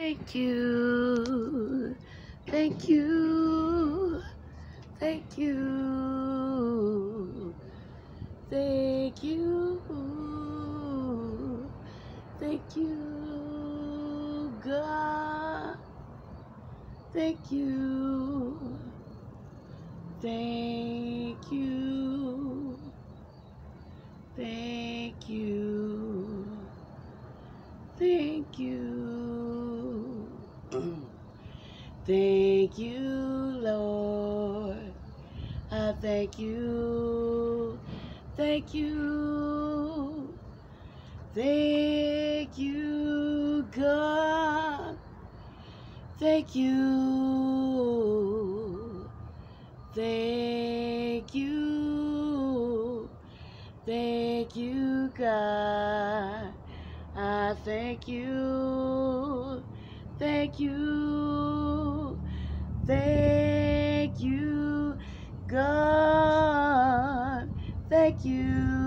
Thank you. Thank you. Thank you. Thank you. Thank you, God. Thank you. Thank you. Thank you. Thank you. Thank you, Lord. I thank you. Thank you. Thank you, God. Thank you. Thank you. Thank you, God. I thank you. Thank you. Thank you, God. Thank you.